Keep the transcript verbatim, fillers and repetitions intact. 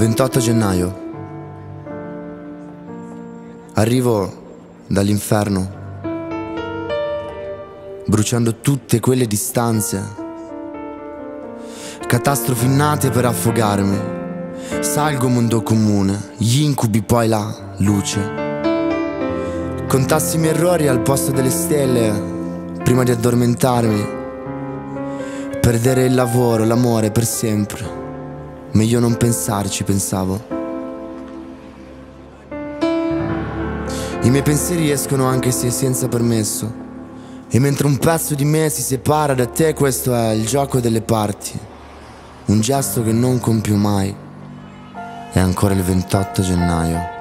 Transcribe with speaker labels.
Speaker 1: ventotto gennaio. Arrivo dall'inferno, bruciando tutte quelle distanze, catastrofi nate per affogarmi. Salgo mondo comune, gli incubi poi la luce. Contassi i miei errori al posto delle stelle prima di addormentarmi. Perdere il lavoro, l'amore per sempre. Meglio non pensarci, pensavo. I miei pensieri escono anche se senza permesso. E mentre un pezzo di me si separa da te, questo è il gioco delle parti. Un gesto che non compio mai. È ancora il ventotto gennaio.